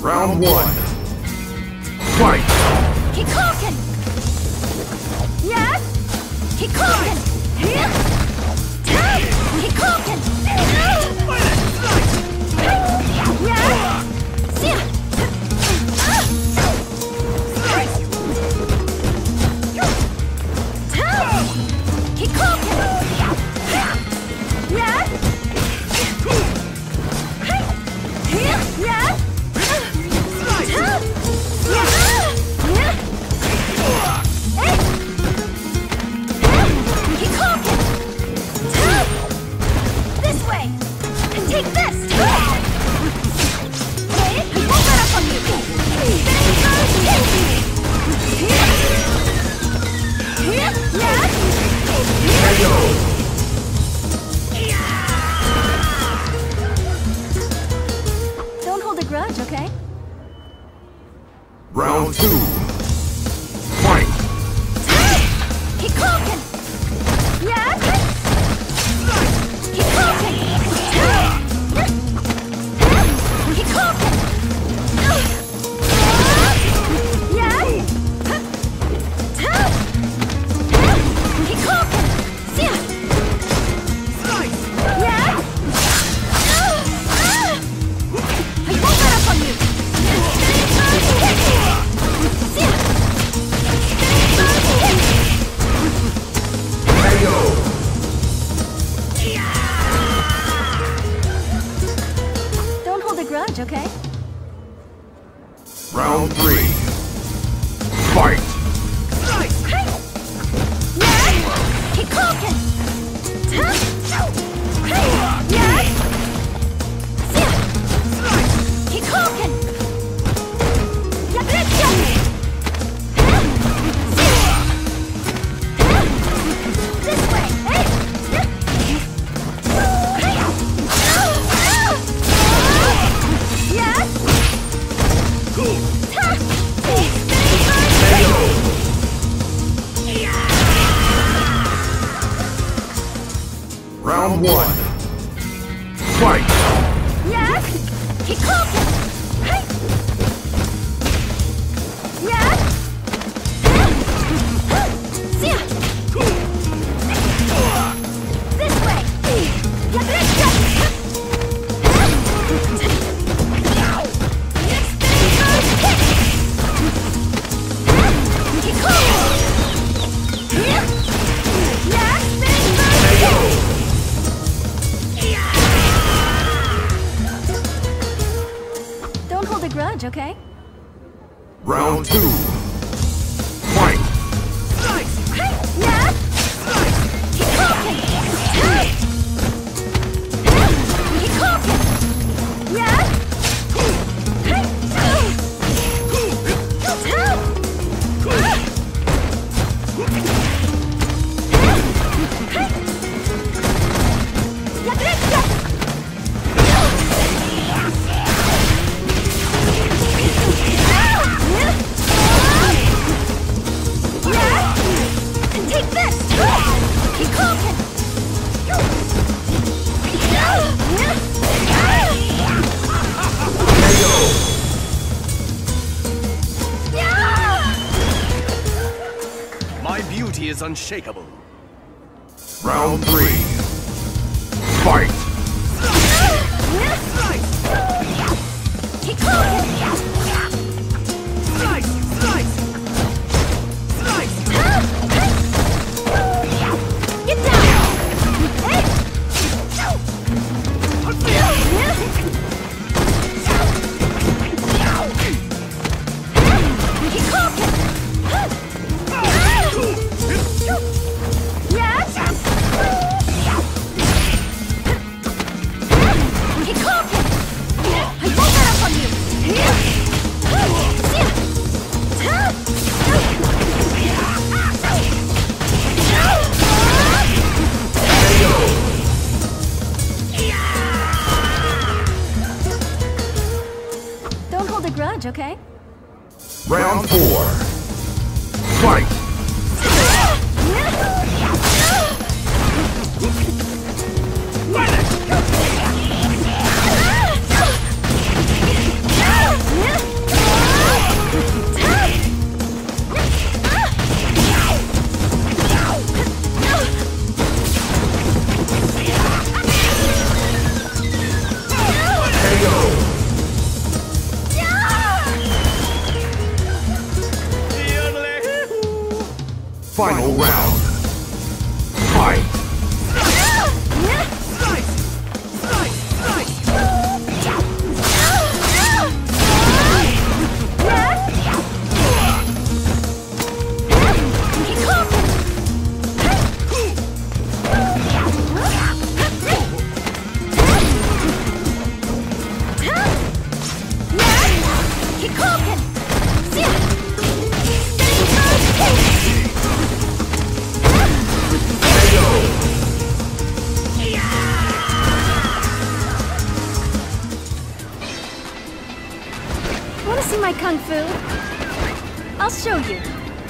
Round one. Fight! Kikoken! Yes! Kikoken! Here! Tap! Kikoken! Yes! Sia! Tap! Kikoken! Yes! Here! Yes! Tap! This way! And take this! Wait, I won't let up on you! Here, yes! Don't hold a grudge, okay? Round two. Fight! Kikoken! Yes! Kikoken! Kikoken! Yes! Kikoken! Sia! Yes! I won't let up on you! Sia! Don't hold a grudge, okay? Round three. Fight! Yes! Kikoken! Yes! Sia! Kikoken! Yakuretsu! This way! Yes! Round one. Fight! Yes! Kikoken! Yes! Sia! This way! Yakuretsu! Don't hold a grudge, okay? Round two. Fight! Yes! Kikoken! Kikoken! Yes! Take this! Kikoken! My beauty is unshakable. Round three. Fight! Kikoken! Get down! Yes! Final round. Fight! Want to see my kung fu? I'll show you.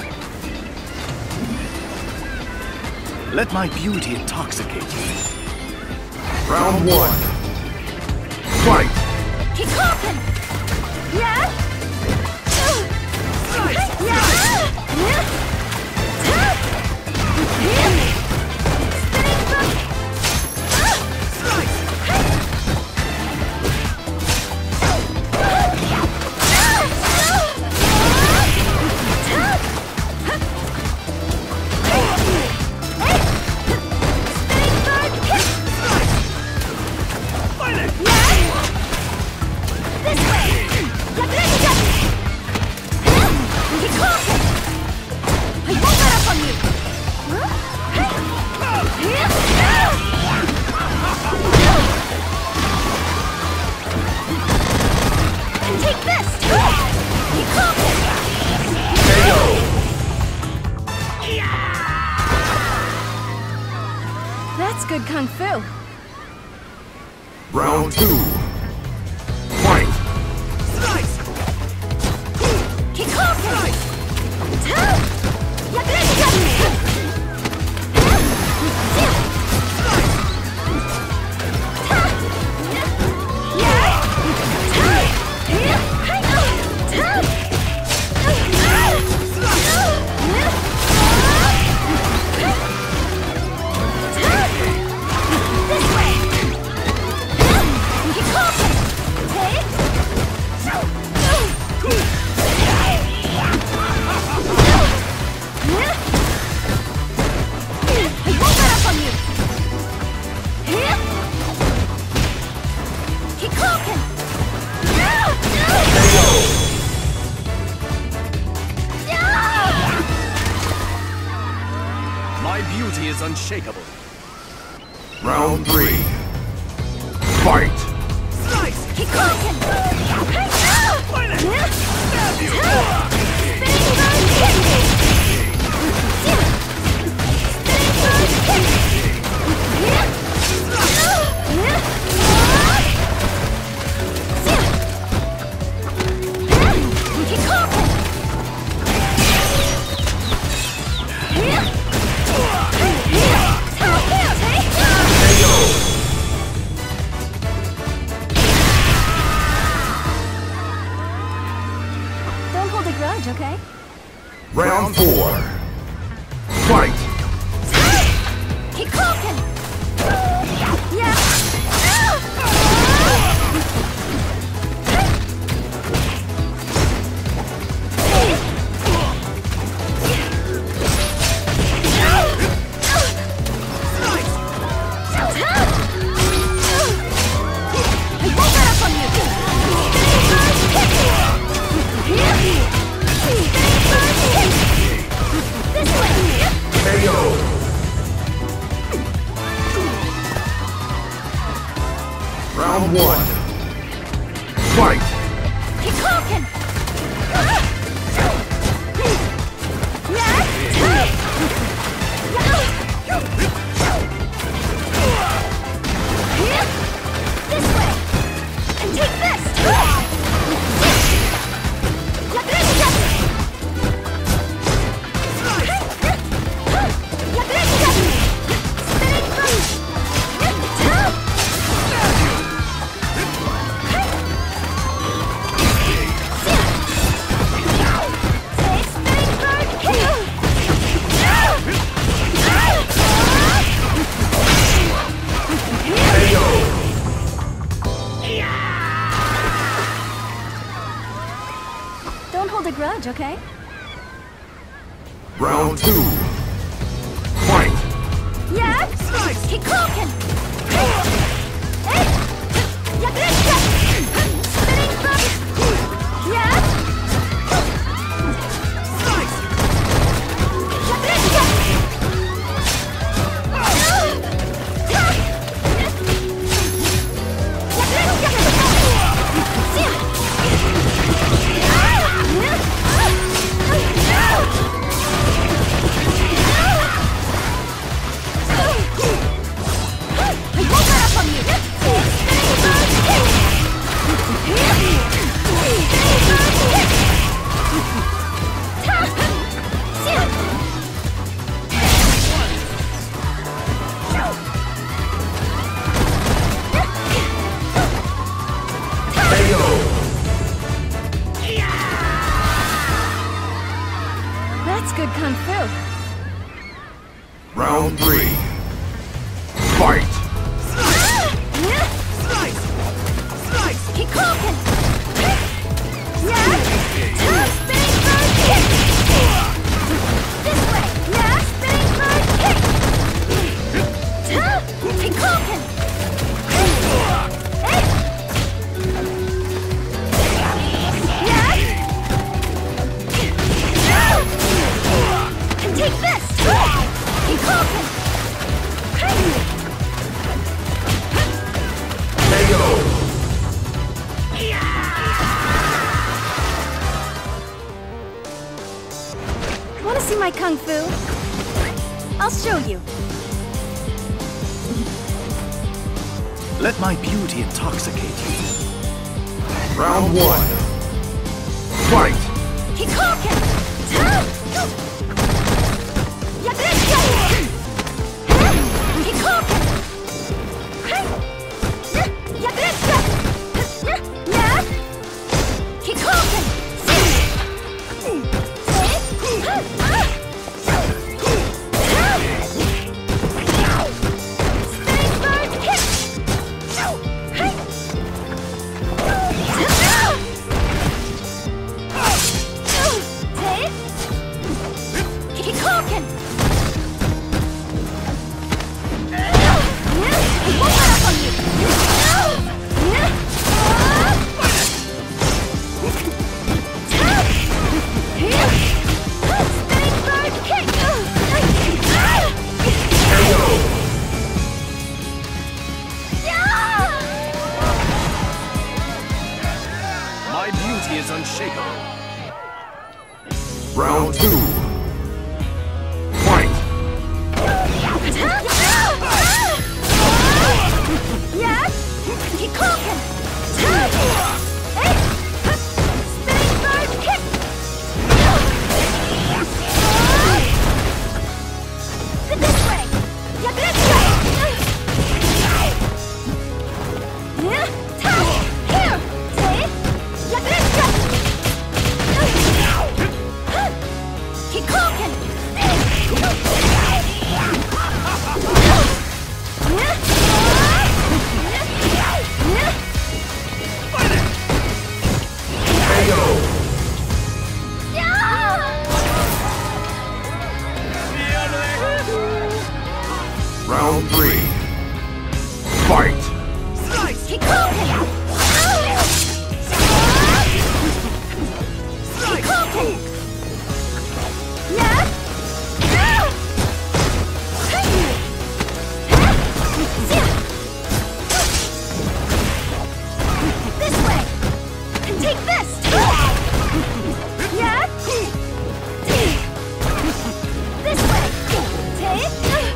Let my beauty intoxicate you. Round one. Fight! Kikoken! Yeah? Take this! That's good kung fu. Round two. Fight! My beauty is unshakable. Round three. Fight! Don't hold a grudge, okay? Round four. Fight! Kikoken! Yeah! Round one. Fight! Kikoken! This way! And take this! Don't hold a grudge, okay? Round two. Keep cooking! Hey! Ya derecha! Spinning back! Yeah! Slice! Ya derecha! That's good kung fu. Round 3. Fight! Slice! Slice! Keep cooking! Yeah! Spinning bird kick! This way! Yeah! Spinning bird kick! Keep cooking! And take this! Keep cooking! Want to see my kung fu? I'll show you. Let my beauty intoxicate you. Round 1. Fight! Keep cooking! Ya derecha! Keep cooking! Ya derecha! Yeah! Keep cooking! Spinning bird kick! Keep cooking! I won't let up on you! Spinning bird kick! My beauty is unshakable. Round 2. Fight! Yeah? Keep cooking! Spinning bird kick! This way! Ya derecha! Here! Take! Ya derecha! Keep cooking! Round 3. Fight! Keep cooking! Keep cooking! Yeah? This way! And take this! Yeah? This way! Take!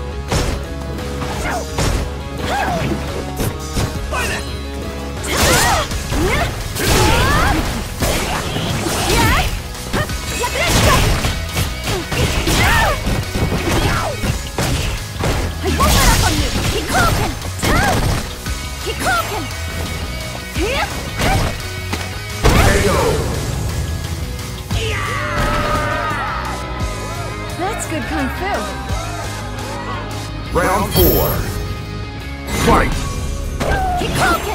I won't let up on you! Keep cooking! Keep cooking! That's good kung fu. Round 4. Fight! Keep cooking!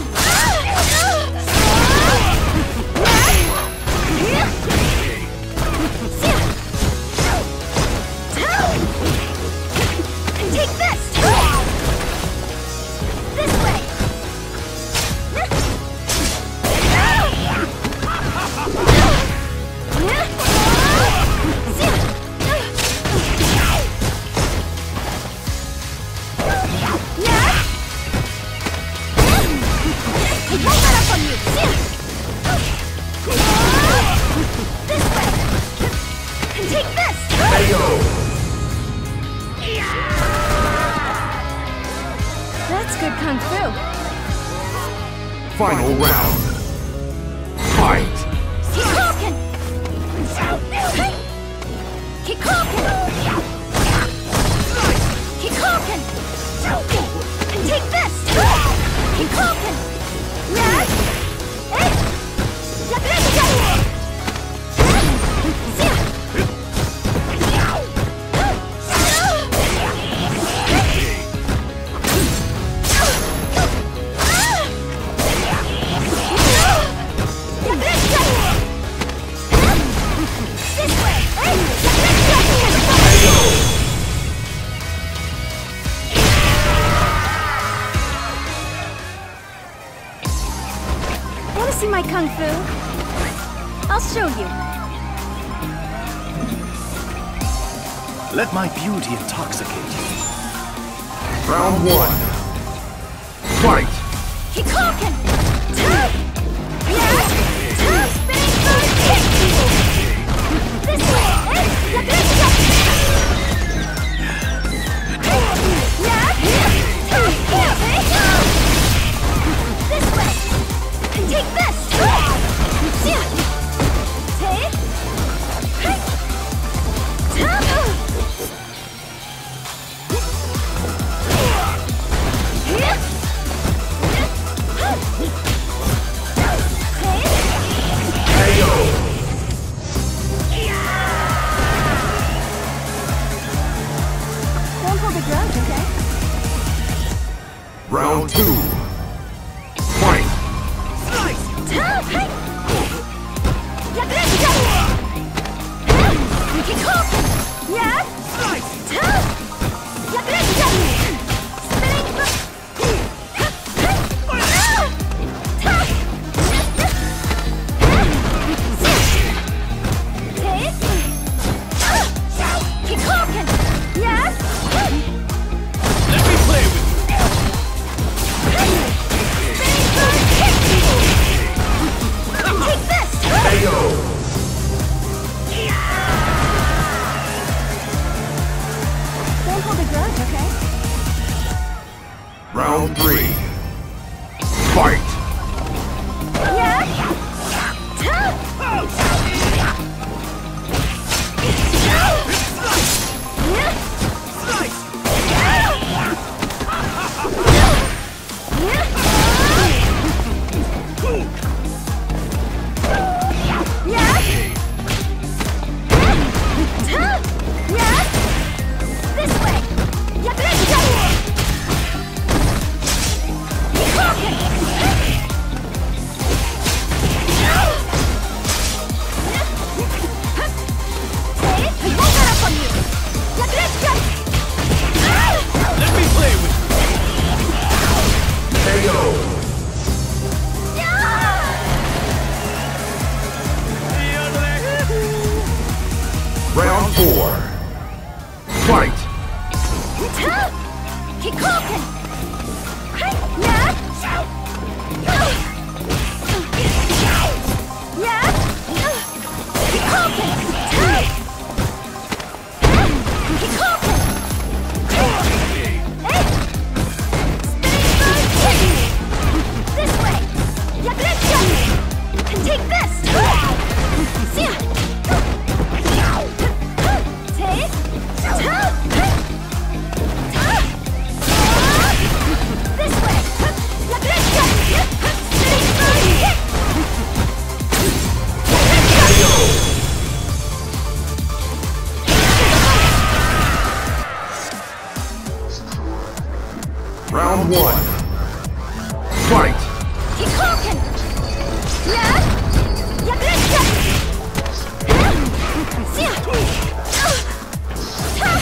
And take this! kung fu. Final round. Fight! Kikoken! Kikoken! Kikoken! And take this! Kikoken! Yes! Eh! Yakuretsu! Want to see my kung fu? I'll show you. Let my beauty intoxicate you. Round 1. Fight! Kikoken! Tap! Yes! Tap! Spinning bird kick! This way! Eh? Yakuretsu! Yes! Tap! Yes! Eh? This way! And take this! See? Take! Hey! Tap! Don't hold the grudge, okay? Round 2. Fight! Tap! Hey! Yakuretsu! Kikoken! Yes! Tap! Yakuretsu! Spinning tap! Kikoken! Yes! Let me play with you. Spinning bird kick! Take this! KO! Don't hold a grudge, okay? Round 3. Fight! Yes! Tap! Let me play with you. KO! Round 4. Fight! Kikoken! Yes! Yes! Kikoken! Kikoken! Hey! Spinning bird kick! This way! Yakuretsu! And take this! See? Take! Tap! This way! Yakuretsu! Spinning bird kick! Round 1. Fight! Kikoken! Yes! Yakuretsu! See? Tap!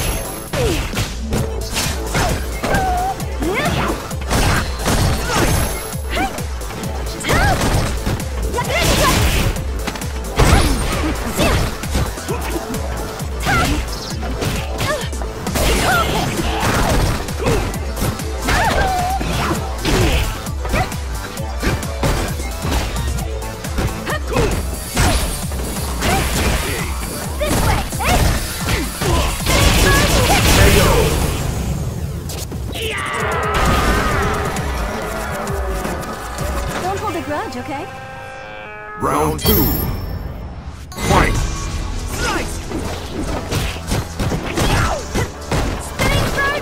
okay? Round 2. Fight! Slice! Spinning bird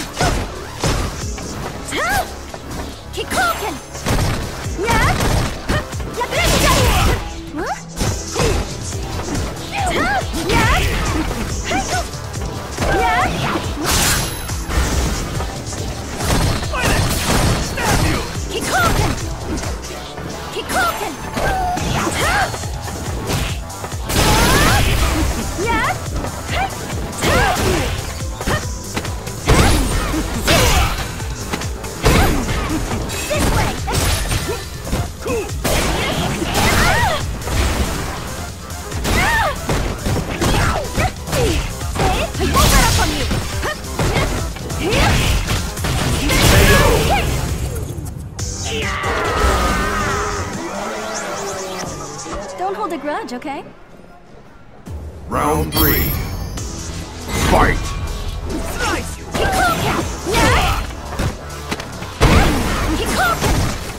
kick! Kikoken! Yeah! Yakuza! Huh? Yeah! Yeah! Stab you! Kikoken! Kikoken! Yeah! This way! I won't let up on you! Don't hold a grudge, okay? Round 3. Fight! Slice you! Kikoken! Yeah! Kikoken!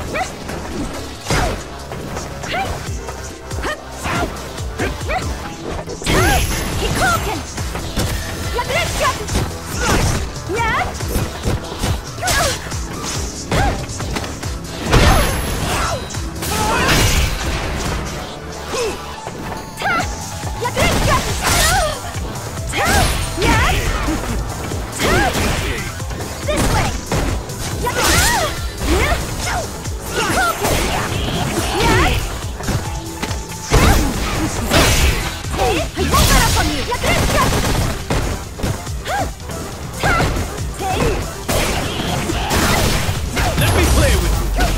Kikoken! Yakuza! Yeah! This way! I won't let up on you! Let me play with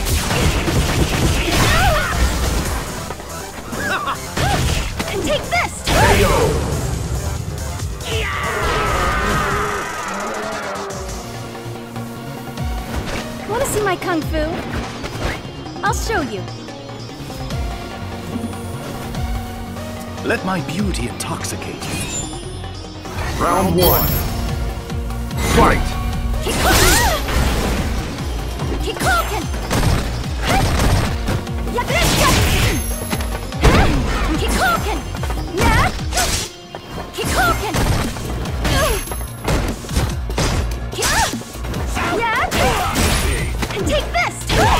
And take this! KO! Want to see my kung fu? I'll show you. you! Let my beauty intoxicate you. Round 1. Fight! Kikoken! Yakuza! Kikoken! Yeah! Kikoken! Yeah! And take this!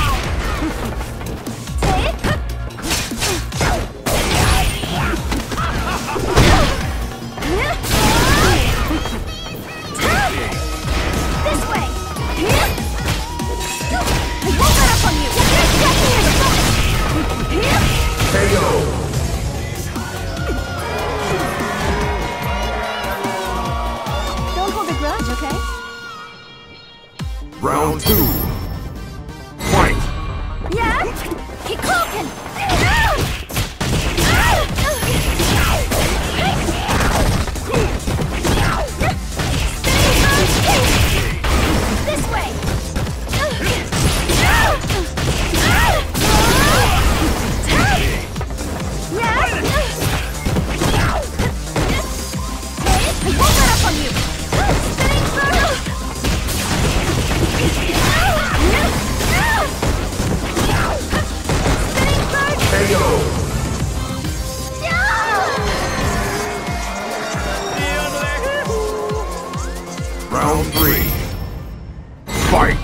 This way! I won't let up on you! KO! Don't hold a grudge, okay? Round 2. Fight! Yeah! Kikoken! This way! I won't let up on you! Spinning bird! KO! Round 3. Fight!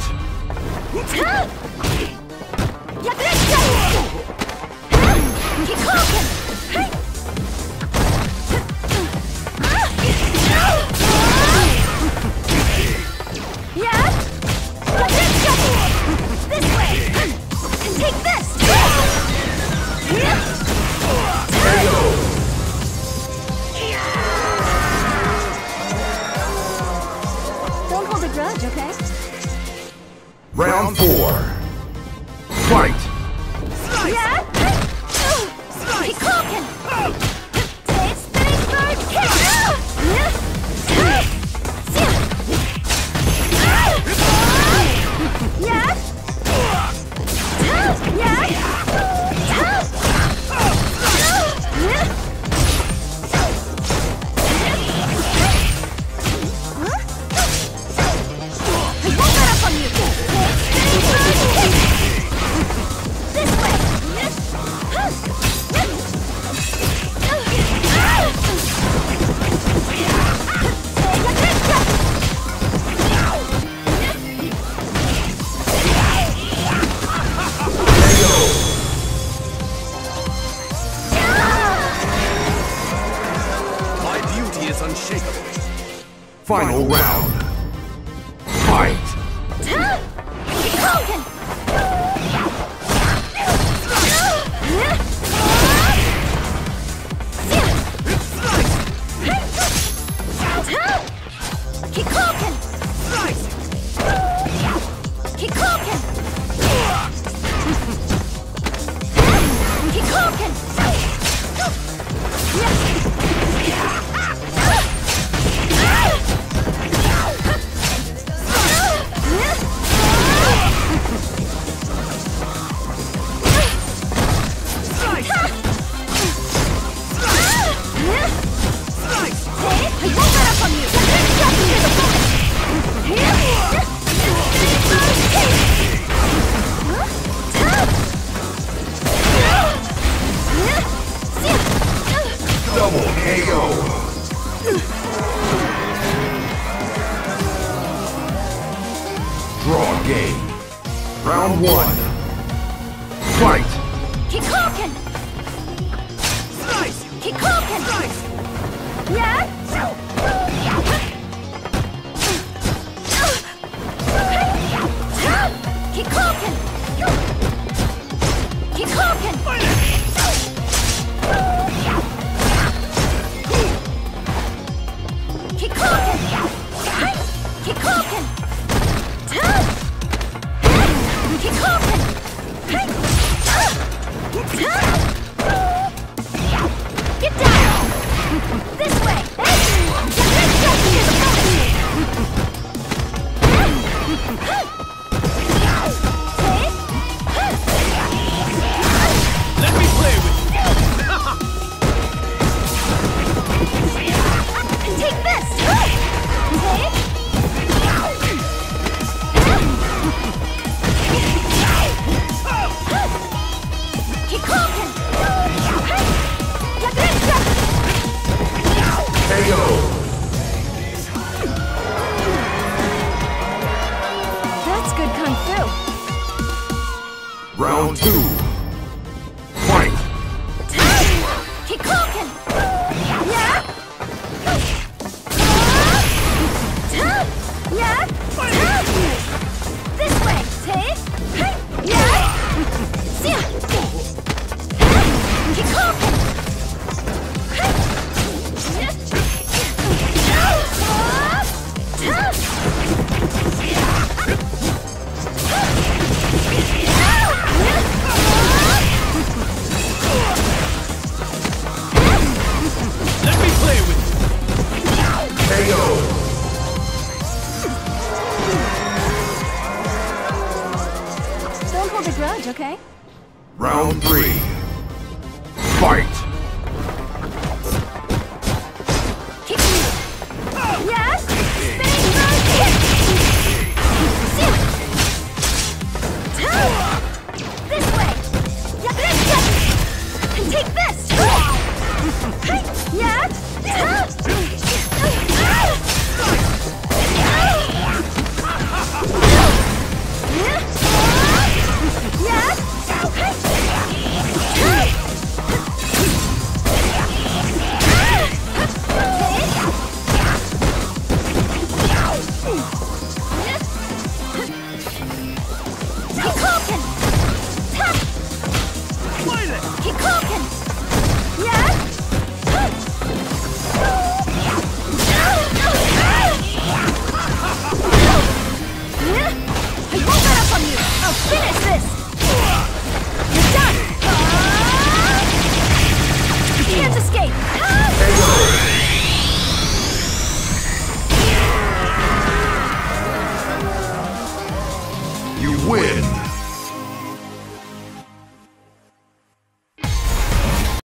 Don't hold a grudge, okay? Round 4. Fight! Yeah! Kikoken! Take spinning bird kick! Yeah! I won't let up on you! Take spinning bird kick! This way! Final round. Fight! Hadouken! Kikoken! Kikoken! Kikoken! Double KO! Draw game. Round 1. Fight! Kikoken! Kikoken! Yeah? Kikoken! Kikoken! Kikoken! Kikoken! Kikoken! Get down! This way! Let me play with you. Take this! Kikoken! KO! That's good kung fu. Round 2. Fight! Kikoken! Yeah? Yeah? This way! Yeah? Kikoken! Let me play with you. KO! Don't hold a grudge, okay? Round 3. Fight! Kick me! Yes! Spinning bird kick! This way! And take this! Yeah? Kikoken! Kikoken! Yeah? I won't let up on you! I'll finish this! You're done! You can't escape!